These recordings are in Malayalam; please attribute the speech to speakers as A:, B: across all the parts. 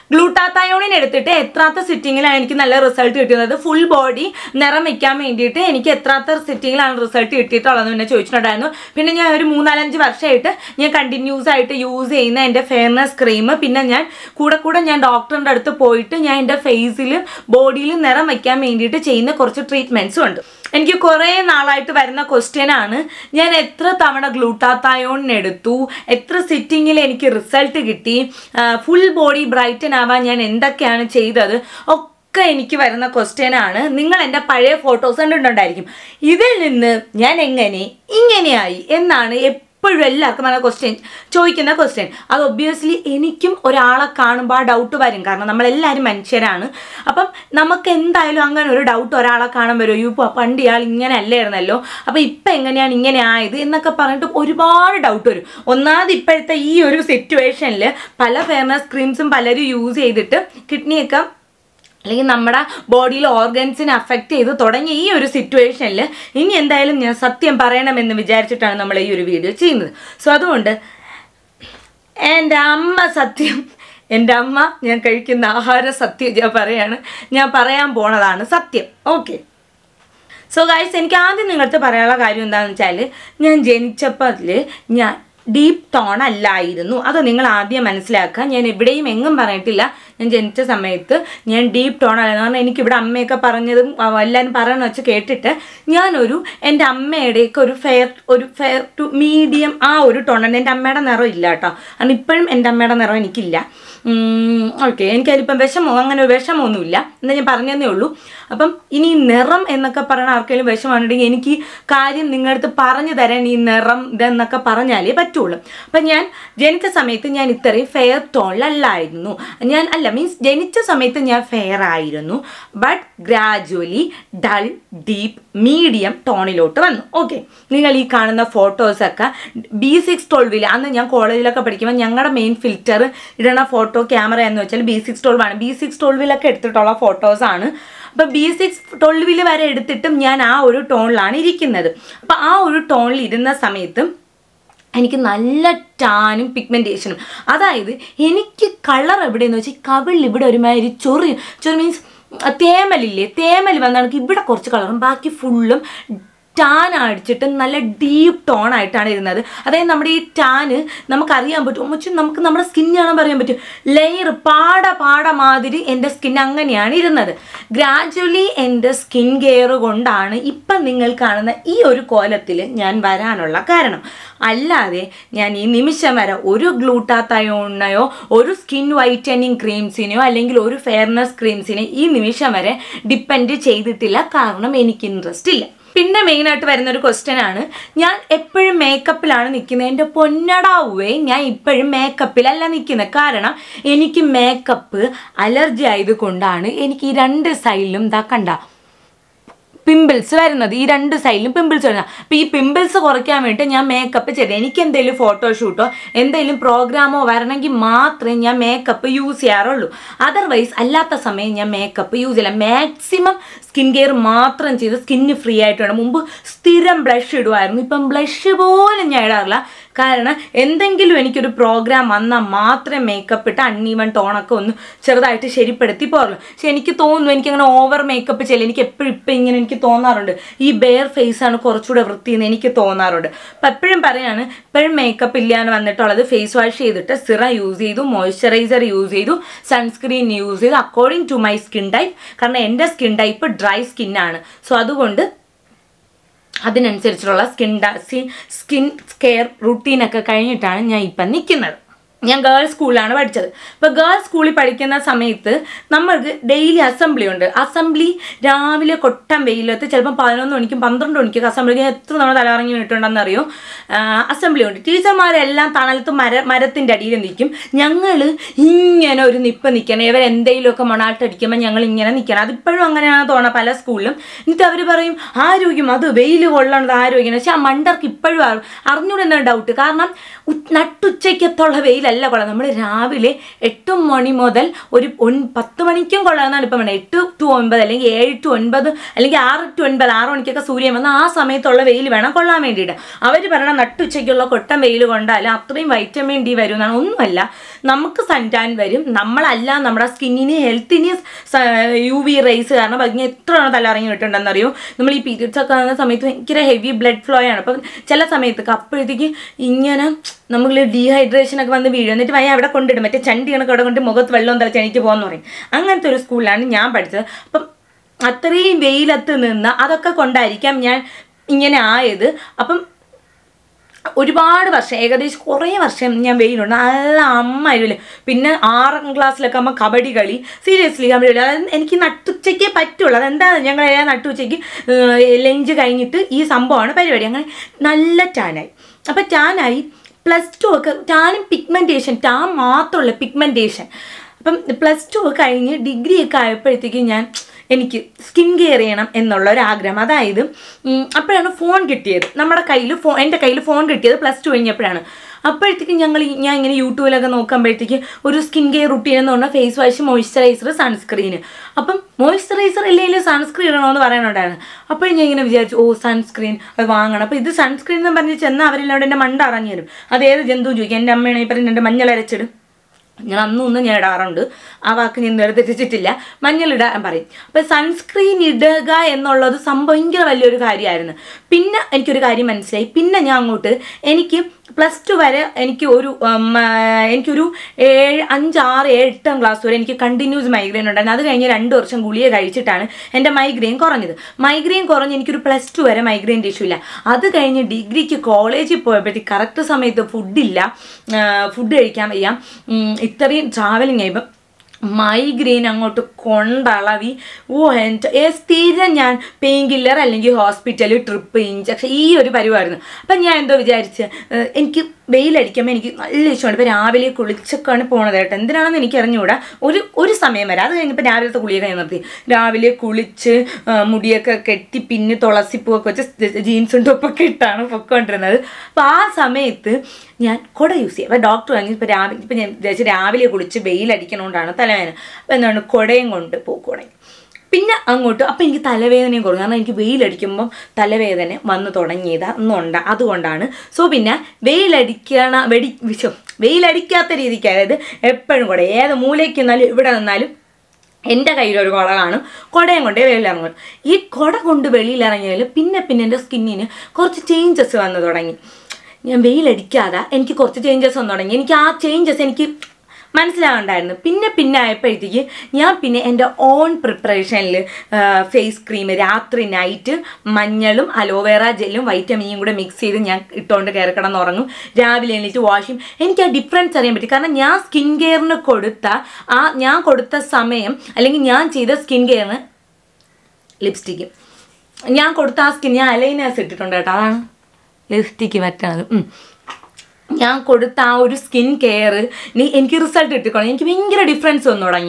A: ഗ്ലൂട്ടാത്തയോണിൻ എടുത്തിട്ട് എത്രാമത്തെ സിറ്റിങ്ങിലാണ് എനിക്ക് നല്ല റിസൾട്ട് കിട്ടുന്നത്, ഫുൾ ബോഡി നിറം വയ്ക്കാൻ വേണ്ടിയിട്ട് എനിക്ക് എത്രാമത്തെ സിറ്റിങ്ങിലാണ് റിസൾട്ട് കിട്ടിയിട്ടുള്ളതെന്ന് പിന്നെ ചോദിച്ചിട്ടുണ്ടായിരുന്നു. പിന്നെ ഞാൻ ഒരു 3-4-5 വർഷമായിട്ട് ഞാൻ കണ്ടിന്യൂസ് ആയിട്ട് യൂസ് ചെയ്യുന്ന എൻ്റെ ഫെയർനെസ് ക്രീം, പിന്നെ ഞാൻ കൂടെ ഞാൻ ഡോക്ടറിൻ്റെ അടുത്ത് പോയിട്ട് ഞാൻ എൻ്റെ ഫേസിൽ ബോഡിയിൽ നിറം വയ്ക്കാൻ വേണ്ടിയിട്ട് ചെയ്യുന്ന കുറച്ച് ട്രീറ്റ്മെൻറ്റ്സും ഉണ്ട്. എനിക്ക് കുറേ നാളായിട്ട് വരുന്ന ക്വസ്റ്റ്യനാണ്, ഞാൻ എത്ര തവണ ഗ്ലൂട്ടാത്തയോൺ എടുത്തു, എത്ര സിറ്റിങ്ങിൽ എനിക്ക് റിസൾട്ട് കിട്ടി, ഫുൾ ബോഡി ബ്രൈറ്റൻ ആവാൻ ഞാൻ എന്തൊക്കെയാണ് ചെയ്തത്, ഒക്കെ എനിക്ക് വരുന്ന ക്വസ്റ്റ്യനാണ്. നിങ്ങൾ എൻ്റെ പഴയ ഫോട്ടോസ് കണ്ടിട്ടുണ്ടായിരിക്കും. ഇതിൽ നിന്ന് ഞാൻ ഇങ്ങനെയായി എന്നാണ് എപ്പോഴും എല്ലാവർക്കും നല്ല ചോദിക്കുന്ന ക്വസ്റ്റ്യൻ. അത് ഒബ്വിയസ്ലി എനിക്കും ഒരാളെ കാണുമ്പോൾ ആ ഡൗട്ട് വരും, കാരണം നമ്മളെല്ലാവരും മനുഷ്യരാണ്. അപ്പം നമുക്ക് എന്തായാലും അങ്ങനെ ഒരു ഡൗട്ട് ഒരാളെ കാണാൻ വരും, ഇപ്പോൾ പണ്ട് ഇയാൾ ഇങ്ങനെ അല്ലായിരുന്നല്ലോ, അപ്പോൾ ഇപ്പം എങ്ങനെയാണ് ഇങ്ങനെ ആയത് എന്നൊക്കെ പറഞ്ഞിട്ട് ഒരുപാട് ഡൗട്ട് വരും. ഒന്നാമത് ഇപ്പോഴത്തെ ഈ ഒരു സിറ്റുവേഷനിൽ പല ഫെയർനെസ് ക്രീംസും പലരും യൂസ് ചെയ്തിട്ട് കിഡ്നിയൊക്കെ അല്ലെങ്കിൽ നമ്മുടെ ബോഡിയിൽ ഓർഗൻസിനെ അഫക്റ്റ് ചെയ്ത് തുടങ്ങിയ ഈ ഒരു സിറ്റുവേഷനിൽ ഇനി എന്തായാലും ഞാൻ സത്യം പറയണമെന്ന് വിചാരിച്ചിട്ടാണ് നമ്മൾ ഈ ഒരു വീഡിയോ ചെയ്യുന്നത്. സോ അതുകൊണ്ട് എൻ്റെ അമ്മ ഞാൻ കഴിക്കുന്ന ആഹാര സത്യം ഞാൻ പറയാൻ പോണതാണ് സത്യം. ഓക്കെ, സോ ഗൈസ്, എനിക്ക് ആദ്യം നിങ്ങളടുത്ത് പറയാനുള്ള കാര്യം എന്താണെന്ന് വെച്ചാൽ, ഞാൻ ജനിച്ചപ്പോൾ ഞാൻ ഡീപ്പ് ടോൺ അല്ലായിരുന്നു. അത് നിങ്ങൾ ആദ്യം മനസ്സിലാക്കുക. ഞാൻ എവിടെയും എങ്ങും പറഞ്ഞിട്ടില്ല ഞാൻ ജനിച്ച സമയത്ത് ഞാൻ ഡീപ്പ് ടോൺ അല്ലായിരുന്നു. കാരണം എനിക്കിവിടെ അമ്മയൊക്കെ പറഞ്ഞതും എല്ലാവരും പറയണമെന്ന് വെച്ച് കേട്ടിട്ട് ഞാനൊരു എൻ്റെ അമ്മയുടെയൊക്കെ ഒരു ഫെയർ ടു മീഡിയം ആ ഒരു ടോണാണ്. എൻ്റെ അമ്മയുടെ നിറം ഇല്ല കേട്ടോ, കാരണം ഇപ്പോഴും എൻ്റെ അമ്മയുടെ നിറം എനിക്കില്ല. ഓക്കെ, എനിക്കതിലിപ്പം അങ്ങനെ ഒരു വിഷമമൊന്നുമില്ല എന്ന് ഞാൻ പറഞ്ഞതേ ഉള്ളൂ. അപ്പം ഇനി നിറം എന്നൊക്കെ പറയണ ആർക്കെങ്കിലും വിഷമാണെന്നുണ്ടെങ്കിൽ എനിക്ക് കാര്യം നിങ്ങളുടെ അടുത്ത് പറഞ്ഞു തരാൻ ഈ നിറം ഇതെന്നൊക്കെ പറഞ്ഞാലേ പറ്റുള്ളൂ. അപ്പം ഞാൻ ജനിച്ച സമയത്ത് ഞാൻ ഇത്രയും ഫെയർ ടോണിലല്ലായിരുന്നു. മീൻസ് ജനിച്ച സമയത്ത് ഞാൻ ഫെയർ ആയിരുന്നു, but gradually dull deep medium ടോണിലോട്ട് വന്നു. ഓക്കെ, നിങ്ങൾ ഈ കാണുന്ന ഫോട്ടോസൊക്കെ B612 അന്ന് ഞാൻ കോളേജിലൊക്കെ പഠിക്കുമ്പോൾ ഞങ്ങളുടെ മെയിൻ ഫിൽറ്റർ ഇടണ ഫോട്ടോ ക്യാമറ എന്ന് വെച്ചാൽ B612 ആണ്. B612 എടുത്തിട്ടുള്ള ഫോട്ടോസാണ്. അപ്പോൾ B612 വരെ എടുത്തിട്ടും ഞാൻ ആ ഒരു ടോണിലാണ് ഇരിക്കുന്നത്. അപ്പോൾ ആ ഒരു ടോണിൽ ഇരുന്ന സമയത്ത് എനിക്ക് നല്ല ടാനും പിഗ്മെൻറ്റേഷനും, അതായത് എനിക്ക് കളർ എവിടെയെന്ന് വെച്ചാൽ കവിളിൽ ഇവിടെ ഒരുമാതിരി ചൊറി മീൻസ് തേമൽ വന്നാണെങ്കിൽ ഇവിടെ കുറച്ച് കളറും ബാക്കി ഫുള്ളും ടാൻ അടിച്ചിട്ട് നല്ല ഡീപ്പ് ടോൺ ആയിട്ടാണ് ഇരുന്നത്. അതായത് നമ്മുടെ ഈ ടാന് നമുക്കറിയാൻ പറ്റും, നമുക്ക് നമ്മുടെ സ്കിന്നാണെന്ന് പറയാൻ പറ്റും, ലെയർ പാട മാതിരി എൻ്റെ സ്കിൻ അങ്ങനെയാണ് ഇരുന്നത്. ഗ്രാജുവലി എൻ്റെ സ്കിൻ കെയർ കൊണ്ടാണ് ഇപ്പം നിങ്ങൾ കാണുന്ന ഈ ഒരു കോലത്തിൽ ഞാൻ വരാനുള്ള കാരണം. അല്ലാതെ ഞാൻ ഈ നിമിഷം വരെ ഒരു ഗ്ലൂട്ടാത്തയോണിനെയോ ഒരു സ്കിൻ വൈറ്റനിങ് ക്രീംസിനെയോ അല്ലെങ്കിൽ ഒരു ഫെയർനെസ് ക്രീംസിനെ ഈ നിമിഷം വരെ ഡിപ്പെൻഡ് ചെയ്തിട്ടില്ല, കാരണം എനിക്ക് ഇൻട്രസ്റ്റ് ഇല്ല. പിന്നെ മെയിനായിട്ട് വരുന്നൊരു ക്വസ്റ്റ്യനാണ്, ഞാൻ എപ്പോഴും മേക്കപ്പിലാണ് നിൽക്കുന്നത്. എൻ്റെ പൊന്നടാവേ, ഞാൻ ഇപ്പോഴും മേക്കപ്പിലല്ല നിൽക്കുന്നത്. കാരണം എനിക്ക് മേക്കപ്പ് അലർജി ആയതുകൊണ്ടാണ് എനിക്ക് ഈ 2 സൈഡിലും കണ്ട പിമ്പിൾസ് വരുന്നത്. ഈ 2 സൈഡിലും പിമ്പിൾസ് വരുന്നത്. അപ്പോൾ ഈ പിമ്പിൾസ് കുറയ്ക്കാൻ വേണ്ടിയിട്ട് ഞാൻ മേക്കപ്പ് ചെയ്തത്. എനിക്ക് എന്തെങ്കിലും ഫോട്ടോഷൂട്ടോ എന്തെങ്കിലും പ്രോഗ്രാമോ വരണമെങ്കിൽ മാത്രമേ ഞാൻ മേക്കപ്പ് യൂസ് ചെയ്യാറുള്ളൂ. അതർവൈസ് അല്ലാത്ത സമയം ഞാൻ മേക്കപ്പ് യൂസ് ചെയ്യില്ല. മാക്സിമം സ്കിൻ കെയർ മാത്രം ചെയ്ത് സ്കിന്ന് ഫ്രീ ആയിട്ട് വേണം. മുമ്പ് സ്ഥിരം ബ്ലഷ് ഇടുമായിരുന്നു, ഇപ്പം ബ്ലഷ് പോലും ഞാൻ ഇടാറില്ല. കാരണം എന്തെങ്കിലും എനിക്കൊരു പ്രോഗ്രാം വന്നാൽ മാത്രമേ മേക്കപ്പ് ഇട്ട് അൺഈവൻ ടോണൊക്കെ ഒന്ന് ചെറുതായിട്ട് ശരിപ്പെടുത്തി പോറുള്ളൂ. പക്ഷെ എനിക്ക് തോന്നുന്നു എനിക്കങ്ങനെ ഓവർ മേക്കപ്പ് ചെയ്യില്ല. എനിക്ക് ഇപ്പം ഇങ്ങനെ എനിക്ക് തോന്നാറുണ്ട്, ഈ ബെയർ ഫേസാണ് കുറച്ചുകൂടെ വൃത്തിയെന്ന് എനിക്ക് തോന്നാറുണ്ട്. അപ്പം എപ്പോഴും പറയാണ്, ഇപ്പോഴും മേക്കപ്പ് ഇല്ലാന്ന് വന്നിട്ടുള്ളത് ഫേസ് വാഷ് ചെയ്തിട്ട് സിറം യൂസ് ചെയ്തു, മോയ്സ്ചറൈസർ യൂസ് ചെയ്തു, സൺസ്ക്രീൻ യൂസ് ചെയ്തു according to my skin type. കാരണം എൻ്റെ സ്കിൻ ടൈപ്പ് ഡ്രൈ സ്കിന്നാണ്. സോ അതുകൊണ്ട് അതിനനുസരിച്ചുള്ള സ്കിൻ കെയർ റുട്ടീനൊക്കെ കഴിഞ്ഞിട്ടാണ് ഞാൻ ഇപ്പം നിൽക്കുന്നത്. ഞാൻ ഗേൾസ് സ്കൂളിലാണ് പഠിച്ചത്. അപ്പോൾ ഗേൾസ് സ്കൂളിൽ പഠിക്കുന്ന സമയത്ത് നമ്മൾക്ക് ഡെയിലി അസംബ്ലി ഉണ്ട്. അസംബ്ലി രാവിലെ കൊട്ടം വെയിലത്ത് ചിലപ്പോൾ 11 മണിക്കും 12 മണിക്കൊക്കെ അസംബ്ലി. ഞാൻ എത്ര തവണ തലകറങ്ങി വീണിട്ടുണ്ടെന്ന് അറിയോ. അസംബ്ലി ഉണ്ട്. ടീച്ചർമാരെല്ലാം തണലത്ത് മരത്തിൻ്റെ അടിയിൽ നിൽക്കും. ഞങ്ങൾ ഇങ്ങനെ ഒരു നിൽക്കണം. ഇവരെന്തെങ്കിലുമൊക്കെ മണാട്ടടിക്കുമ്പോൾ ഞങ്ങൾ ഇങ്ങനെ നിൽക്കണം. അതിപ്പോഴും അങ്ങനെയാണ് തോന്നുക പല സ്കൂളിലും. എന്നിട്ട് അവർ പറയും ആരോഗ്യം, അത് വെയിൽ കൊള്ളണത് ആരോഗ്യം. പക്ഷെ ആ മണ്ടർക്ക് ഇപ്പോഴും അറിഞ്ഞൂടെ എന്നാണ് ഡൗട്ട്. കാരണം നട്ടുച്ചയ്ക്കത്തുള്ള വെയിലല്ല കൊള്ളാം. നമ്മൾ രാവിലെ 8 മണി മുതൽ ഒരു 10 മണിക്കും കൊള്ളാമെന്നാണ് ഇപ്പം വേണം. 8 to 9 അല്ലെങ്കിൽ 7 to 9 അല്ലെങ്കിൽ 6 to 9 6 മണിക്കൊക്കെ സൂര്യൻ വന്ന് ആ സമയത്തുള്ള വെയിൽ വേണം കൊള്ളാൻ വേണ്ടിയിട്ട്. അവർ പറയണം നട്ടുച്ചയ്ക്കുള്ള കൊട്ടൻ വെയിൽ കൊണ്ടാൽ അത്രയും വൈറ്റമിൻ ഡി വരും എന്നാണ്. ഒന്നുമല്ല, നമുക്ക് സൺടാൻ വരും. നമ്മളല്ല നമ്മുടെ സ്കിന്നിന് ഹെൽത്തിന് UV റേസ് കാരണം അതിന് എത്ര തലറങ്ങി കിട്ടുന്നുണ്ടെന്നറിയോ. നമ്മൾ ഈ പീരിയഡ്സ് ഒക്കെ ആകുന്ന സമയത്ത് ഭയങ്കര ഹെവി ബ്ലഡ് ഫ്ലോ ആണ്. അപ്പം ചില സമയത്തൊക്കെ അപ്പോഴത്തേക്ക് ഇങ്ങനെ നമ്മൾ ഡീഹൈഡ്രേഷനൊക്കെ വന്ന് വീഴും. എന്നിട്ട് അവിടെ കൊണ്ടിടും, മറ്റേ ചണ്ടി കണക്ക് അവിടെ കൊണ്ട് മുഖത്ത് വെള്ളം തളിച്ച് എനിക്ക് പോകുമെന്ന് പറയും. അങ്ങനത്തെ ഒരു സ്കൂളിലാണ് ഞാൻ പഠിച്ചത്. അപ്പം അത്രയും വെയിലത്ത് നിന്ന് അതൊക്കെ കൊണ്ടായിരിക്കാം ഞാൻ ഇങ്ങനെ ആയത്. അപ്പം ഒരുപാട് വർഷം, ഏകദേശം കുറേ വർഷം ഞാൻ വെയിലുണ്ട്. നല്ല അമ്മായില്ലേ. പിന്നെ 6ാം ക്ലാസ്സിലൊക്കെ ആകുമ്പോൾ കബഡി കളി, സീരിയസ്ലി കബഡി കളി. അതായത് എനിക്ക് നട്ടുച്ചയ്ക്കേ പറ്റുള്ളൂ. അതെന്താണ്, ഞങ്ങളെല്ലാം നട്ടുച്ചയ്ക്ക് ലഞ്ച് കഴിഞ്ഞിട്ട് ഈ സംഭവമാണ് പരിപാടി. അങ്ങനെ നല്ല ടാനായി. അപ്പം ടാനായി +2 ഒക്കെ ടാനും പിഗ്മെൻറ്റേഷൻ, ടാൻ മാത്രമല്ല പിഗ്മെൻറ്റേഷൻ. അപ്പം +2 ഒക്കെ കഴിഞ്ഞ് ഡിഗ്രി ഒക്കെ ആയപ്പോഴത്തേക്കും എനിക്ക് സ്കിൻ കെയർ ചെയ്യണം എന്നുള്ളൊരാഗ്രഹം. അതായത് അപ്പോഴാണ് ഫോൺ കിട്ടിയത്. നമ്മുടെ കയ്യിൽ എൻ്റെ കയ്യിൽ ഫോൺ കിട്ടിയത് +2 കഴിഞ്ഞപ്പോഴാണ്. അപ്പോഴത്തേക്കും ഞാൻ ഇങ്ങനെ യൂട്യൂബിലൊക്കെ നോക്കുമ്പോഴത്തേക്ക് ഒരു സ്കിൻ കെയർ റുട്ടീൻ എന്ന് പറഞ്ഞാൽ ഫേസ് വാഷ്, മോയ്സ്ചറൈസർ, സൺസ്ക്രീന്. അപ്പം മോയ്സ്ചറൈസർ ഇല്ലെങ്കിൽ സൺസ്ക്രീൻ ഇടണമെന്ന് പറയാനുണ്ടായിരുന്നു. അപ്പോൾ ഞാൻ ഇങ്ങനെ വിചാരിച്ചു സൺസ്ക്രീൻ അത് വാങ്ങണം. അപ്പോൾ ഇത് സൺസ്ക്രീൻ എന്ന് പറഞ്ഞ് ചെന്നാൽ അവരെല്ലാം എൻ്റെ മണ്ട അറിഞ്ഞു തരും. അതേത് ജന്തു ചോദിക്കും. എൻ്റെ അമ്മയാണ് ഈ പറഞ്ഞ എൻ്റെ മഞ്ഞളരച്ചിടും. ഞാൻ അന്നൊന്നും ഞാൻ ഇടാറുണ്ട്, ആ വാക്ക് ഞാൻ നേരെ തെറ്റിച്ചിട്ടില്ല. മഞ്ഞളിടാൻ പറയും. അപ്പോൾ സൺസ്ക്രീൻ ഇടുക എന്നുള്ളത് ഭയങ്കര വലിയൊരു കാര്യമായിരുന്നു. പിന്നെ എനിക്കൊരു കാര്യം മനസ്സിലായി. പിന്നെ ഞാൻ അങ്ങോട്ട് എനിക്ക് +2 വരെ എനിക്കൊരു 5, 6, 7, 8 ക്ലാസ് വരെ എനിക്ക് കണ്ടിന്യൂസ് മൈഗ്രെയിൻ ഉണ്ടായിരുന്നു. അത് കഴിഞ്ഞ് 2 വർഷം ഗുളിക കഴിച്ചിട്ടാണ് എൻ്റെ മൈഗ്രെയിൻ കുറഞ്ഞത്. മൈഗ്രെയിൻ കുറഞ്ഞ് എനിക്കൊരു +2 വരെ മൈഗ്രെയിൻ്റെ ഇഷ്യൂ ഇല്ല. അത് കഴിഞ്ഞ് ഡിഗ്രിക്ക് കോളേജിൽ പോയപ്പോഴത്തേക്ക് കറക്റ്റ് സമയത്ത് ഫുഡില്ല, ഫുഡ് കഴിക്കാൻ വയ്യ. ഇത്രയും ട്രാവലിങ് ആയപ്പം മൈഗ്രെയിൻ അങ്ങോട്ട് കൊണ്ടളവി. സ്ഥിരം ഞാൻ പെയിൻ കില്ലർ അല്ലെങ്കിൽ ഹോസ്പിറ്റൽ ട്രിപ്പ്, ഇഞ്ചക്ഷൻ, ഈ ഒരു പരിവായിരുന്നു. അപ്പം ഞാൻ എന്തോ വിചാരിച്ച് എനിക്ക് വെയിലടിക്കുമ്പോൾ എനിക്ക് നല്ല ഇഷ്ടമാണ്. ഇപ്പോൾ രാവിലെ കുളിച്ചൊക്കെയാണ് പോണത് കേട്ടോ. എന്തിനാണെന്ന് എനിക്ക് അറിഞ്ഞുകൂടാ. ഒരു സമയം വരെ. അത് കഴിഞ്ഞപ്പോൾ രാവിലത്തെ കുളിയൊക്കെ ഞാൻ നിർത്തി. രാവിലെ കുളിച്ച് മുടിയൊക്കെ കെട്ടി പിന്നെ തുളസിപ്പൂവൊക്കെ വെച്ച് ജീൻസും ടോപ്പൊക്കെ ഇട്ടാണ് പൊയ്ക്കൊണ്ടിരുന്നത്. അപ്പോൾ ആ സമയത്ത് ഞാൻ കുട യൂസ് ചെയ്യും. അപ്പോൾ ഡോക്ടർ പറഞ്ഞു ഇപ്പം ഞാൻ വിചാരിച്ച് രാവിലെ കുളിച്ച് വെയിലടിക്കണോണ്ടാണ് തലവേദന. അപ്പോൾ എന്താണ് കുടയും കൊണ്ട് പോക്കുടങ്ങി. പിന്നെ അങ്ങോട്ട് അപ്പം എനിക്ക് തലവേദനയും കുറഞ്ഞു. കാരണം എനിക്ക് വെയിലടിക്കുമ്പം തലവേദന വന്നു തുടങ്ങിയത് അതുകൊണ്ടാണ്. സോ പിന്നെ വെയിലടിക്കാത്ത രീതിക്ക്, അതായത് എപ്പോഴും കൂടെ ഏത് മൂലയ്ക്ക് നിന്നാലും ഇവിടെ നിന്നാലും എൻ്റെ കയ്യിലൊരു കുട കാണും. കുടയും കൊണ്ടേ വെളിയിലിറങ്ങും. ഈ കുട കൊണ്ട് വെളിയിലിറങ്ങിയാൽ പിന്നെ എൻ്റെ സ്കിന്നിന് കുറച്ച് ചേഞ്ചസ് വന്നു തുടങ്ങി. ഞാൻ വെയിലടിക്കാതെ എനിക്ക് കുറച്ച് ചേഞ്ചസ് വന്നു തുടങ്ങി. എനിക്ക് ആ ചേഞ്ചസ് എനിക്ക് മനസ്സിലാവുണ്ടായിരുന്നു. പിന്നെ ആയപ്പോഴത്തേക്ക് ഞാൻ പിന്നെ എൻ്റെ ഓൺ പ്രിപ്പറേഷനിൽ ഫേസ് ക്രീം രാത്രി നൈറ്റ് മഞ്ഞളും അലോവേറ ജെല്ലും വൈറ്റമിനും കൂടെ മിക്സ് ചെയ്ത് ഞാൻ ഇട്ടുകൊണ്ട് കയറി കിടന്നുറങ്ങും. രാവിലെ എണീറ്റ് വാഷ് ചെയ്യും. എനിക്ക് ആ ഡിഫറൻസ് അറിയാൻ പറ്റി. കാരണം ഞാൻ സ്കിൻ കെയറിന് ഞാൻ കൊടുത്ത സമയം അല്ലെങ്കിൽ ഞാൻ ചെയ്ത സ്കിൻ കെയറിന് ലിപ്സ്റ്റിക്ക് ഞാൻ കൊടുത്ത ആ ഞാൻ അലൈനേഴ്സ് ഇട്ടിട്ടുണ്ട് കേട്ടോ. അതാണ് ലിപ്സ്റ്റിക്ക് പറ്റണത്. ഞാൻ കൊടുത്ത ആ ഒരു സ്കിൻ കെയർ എനിക്ക് റിസൾട്ട് കിട്ടിക്കോളാം. എനിക്ക് ഭയങ്കര ഡിഫറൻസ് വന്നു തുടങ്ങി.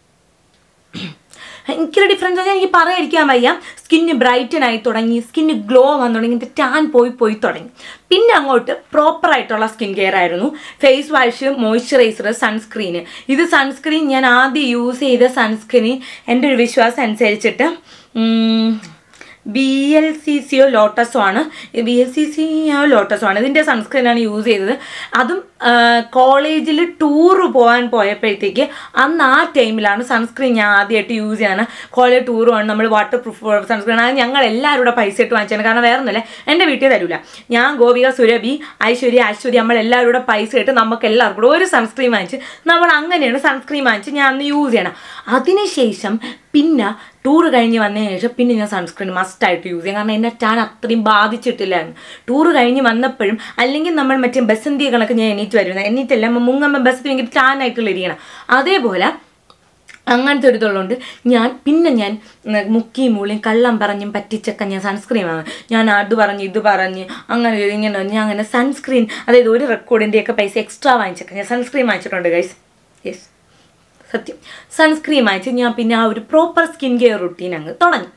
A: ഭയങ്കര ഡിഫറൻസ് പറഞ്ഞാൽ എനിക്ക് പറയാതിരിക്കാൻ വയ്യ. സ്കിന്ന് ബ്രൈറ്റനായി തുടങ്ങി, സ്കിന്ന് ഗ്ലോ വന്നു തുടങ്ങി, ടാൻ പോയി തുടങ്ങി. പിന്നെ അങ്ങോട്ട് പ്രോപ്പറായിട്ടുള്ള സ്കിൻ കെയർ ആയിരുന്നു. Face wash, moisturiser, sunscreen. ഇത് സൺസ്ക്രീൻ ഞാൻ ആദ്യം യൂസ് ചെയ്ത സൺസ്ക്രീൻ എൻ്റെ ഒരു വിശ്വാസം അനുസരിച്ചിട്ട് BLCCയോ ലോട്ടസോ ആണ്. ലോട്ടസോ ആണ്. ഇതിൻ്റെ സൺസ്ക്രീനാണ് യൂസ് ചെയ്തത്. അതും കോളേജിൽ ടൂറ് പോയപ്പോഴത്തേക്ക് അന്ന് ആ ടൈമിലാണ് സൺസ്ക്രീൻ ഞാൻ ആദ്യമായിട്ട് യൂസ് ചെയ്യാണ്. കോളേജ് ടൂറ് വേണം, നമ്മൾ വാട്ടർ പ്രൂഫ് സൺസ്ക്രീൻ. അത് ഞങ്ങൾ എല്ലാവരും കൂടെ പൈസ ഇട്ട് വാങ്ങിച്ചാണ്. കാരണം വേറെ ഒന്നുമില്ല, എൻ്റെ വീട്ടിൽ തരില്ല. ഞാൻ, ഗോപിക, സുരഭി, ഐശ്വര്യ, നമ്മളെല്ലാവരും കൂടെ പൈസ ഇട്ട് നമുക്ക് എല്ലാവർക്കും കൂടെ ഒരു സൺസ്ക്രീൻ വാങ്ങിച്ച് നമ്മൾ അങ്ങനെയാണ് സൺസ്ക്രീൻ വാങ്ങിച്ച് ഞാൻ അന്ന് യൂസ് ചെയ്യണം. അതിനുശേഷം പിന്നെ ടൂറ് കഴിഞ്ഞ് വന്നതിന് ശേഷം പിന്നെ ഞാൻ സൺസ്ക്രീൻ മസ്റ്റായിട്ട് യൂസ് ചെയ്യും. കാരണം എന്നെ ടാൻ അത്രയും ബാധിച്ചിട്ടില്ലായിരുന്നു. ടൂറ് കഴിഞ്ഞ് വന്നപ്പോഴും അല്ലെങ്കിൽ നമ്മൾ മറ്റേ ബസന്തി കണക്ക് ഞാൻ എണീറ്റല്ല മുങ്ങുമ്പോൾ ബസ് ഭയങ്കര ടാനായിട്ടുള്ള ഇരിക്കണം. അതേപോലെ അങ്ങനത്തെ ഒരു ഇതുള്ളതുകൊണ്ട് ഞാൻ മുക്കിയും മൂളിയും കള്ളം പറഞ്ഞും പറ്റിച്ചൊക്കെ ഞാൻ സൺസ്ക്രീൻ വാങ്ങും. ഞാൻ അത് പറഞ്ഞ് ഇത് പറഞ്ഞ് അങ്ങനെ ഇങ്ങനെ ഞാൻ അങ്ങനെ സൺസ്ക്രീൻ, അതായത് ഒരു റെക്കോർഡിൻ്റെയൊക്കെ പൈസ എക്സ്ട്രാ വാങ്ങിച്ചൊക്കെ ഞാൻ സൺസ്ക്രീൻ വാങ്ങിച്ചിട്ടുണ്ട് ഗൈസ്. യെസ്, സത്യം. സൺസ്ക്രീൻ വാങ്ങിച്ച് ഞാൻ പിന്നെ ആ ഒരു പ്രോപ്പർ സ്കിൻ കെയർ റുട്ടീൻ അങ്ങ് തുടങ്ങി.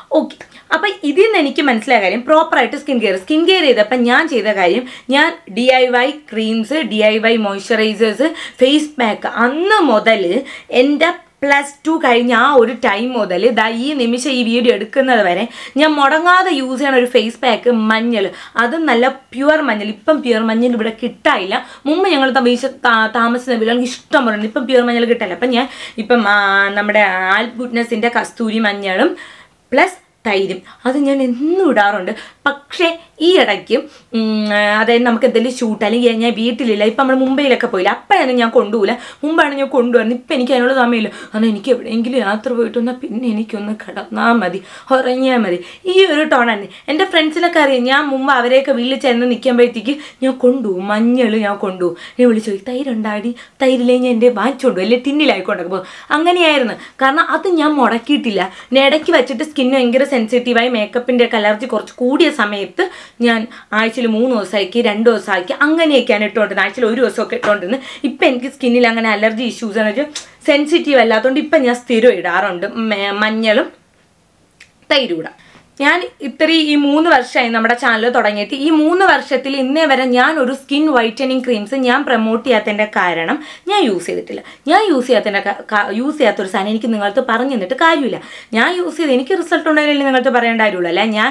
A: ഓക്കെ. അപ്പം ഇതിൽ നിന്ന് എനിക്ക് മനസ്സിലായ കാര്യം പ്രോപ്പറായിട്ട് സ്കിൻ കെയർ ചെയ്തപ്പോൾ ഞാൻ ചെയ്ത കാര്യം, ഞാൻ DIY creams, DIY moisturisers, face pack അന്ന് മുതൽ എൻ്റെ +2 കഴിഞ്ഞ ആ ഒരു ടൈം മുതൽ ഈ നിമിഷം ഈ വീഡിയോ എടുക്കുന്നത് വരെ ഞാൻ മുടങ്ങാതെ യൂസ് ചെയ്യണ ഒരു ഫേസ് പാക്ക് മഞ്ഞൾ. അതും നല്ല പ്യുവർ മഞ്ഞൾ. ഇപ്പം പ്യുവർ മഞ്ഞൾ ഇവിടെ കിട്ടാനില്ല. മുമ്പ് ഞങ്ങൾ താമസിക്കുന്ന വീടുകൾക്ക് ഇഷ്ടം പറയുന്നത്, ഇപ്പം പ്യുവർ മഞ്ഞൾ കിട്ടാനില്ല. അപ്പം ഞാൻ ഇപ്പം നമ്മുടെ ഗുഡ്നസിൻ്റെ കസ്തൂരി മഞ്ഞളും പ്ലസ് തൈരും അത് ഞാൻ എന്നും ഇടാറുണ്ട്. പക്ഷേ ഈ ഇടയ്ക്ക് അതായത് നമുക്ക് എന്തെങ്കിലും ഷൂട്ട് അല്ലെങ്കിൽ ഞാൻ വീട്ടിലില്ല, ഇപ്പം നമ്മൾ മുംബൈയിലൊക്കെ പോയില്ല, അപ്പോഴാണ് ഞാൻ കൊണ്ടുപോകില്ല. മുമ്പാണ് ഞാൻ കൊണ്ടുവരുന്നത്. ഇപ്പം എനിക്ക് അതിനുള്ള സമയമില്ല. കാരണം എനിക്ക് എവിടെയെങ്കിലും യാത്ര പോയിട്ട് വന്നാൽ പിന്നെ എനിക്കൊന്ന് കിടന്നാൽ മതി, ഉറങ്ങിയാൽ മതി. ഈ ഒരു ടോണാണ്. എൻ്റെ ഫ്രണ്ട്സിനൊക്കെ അറിയാം. ഞാൻ മുമ്പ് അവരെയൊക്കെ വീട്ടിൽ ചെന്ന് നിൽക്കുമ്പോഴത്തേക്ക് ഞാൻ കൊണ്ടുപോകും, മഞ്ഞൾ ഞാൻ കൊണ്ടുപോകും. ഞാൻ വിളിച്ചു ചോദിക്കും തൈരുണ്ടാടി, തൈരിലേ ഞാൻ എൻ്റെ വാങ്ങിച്ചുകൊണ്ടു അല്ലെങ്കിൽ ടിന്നിലായിക്കൊണ്ടൊക്കെ പോകും. അങ്ങനെയായിരുന്നു. കാരണം അത് ഞാൻ മുടക്കിയിട്ടില്ല. ഞാൻ ഇടയ്ക്ക് വെച്ചിട്ട് സ്കിന്ന് ഭയങ്കര സെൻസിറ്റീവായി മേക്കപ്പിൻ്റെ ഒക്കെ അലർജി കുറച്ച് കൂടിയ സമയത്ത് ഞാൻ ആഴ്ചയിൽ 3 ദിവസമാക്കി 2 ദിവസമാക്കി അങ്ങനെയൊക്കെയാണ് ഇട്ടുകൊണ്ടിരുന്നത്. ആഴ്ചയിൽ 1 ദിവസമൊക്കെ ഇട്ടുകൊണ്ടിരുന്നത്. ഇപ്പം എനിക്ക് സ്കിന്നിൽ അങ്ങനെ അലർജി ഇഷ്യൂസ് എന്ന് വെച്ചാൽ സെൻസിറ്റീവ് അല്ലാത്തതുകൊണ്ട് ഇപ്പം ഞാൻ സ്ഥിരം ഇടാറുണ്ട് മഞ്ഞളും തൈരും ഇടാം. ഞാൻ ഈ 3 വർഷമായി നമ്മുടെ ചാനൽ തുടങ്ങിയിട്ട്. ഈ 3 വർഷത്തിൽ ഇന്നേ വരെ ഞാൻ ഒരു സ്കിൻ വൈറ്റനിങ് ക്രീംസ് ഞാൻ പ്രൊമോട്ട് ചെയ്യാത്തതിൻ്റെ കാരണം ഞാൻ യൂസ് ചെയ്തിട്ടില്ല. ഞാൻ യൂസ് ചെയ്യാത്തൊരു സാധനം എനിക്ക് നിങ്ങൾക്ക് പറഞ്ഞു തന്നിട്ട് കാര്യമില്ല. ഞാൻ യൂസ് ചെയ്ത് എനിക്ക് റിസൾട്ട് ഉണ്ടായില്ലെങ്കിൽ നിങ്ങൾക്ക് പറയേണ്ട കാര്യമുള്ളൂ. അല്ല ഞാൻ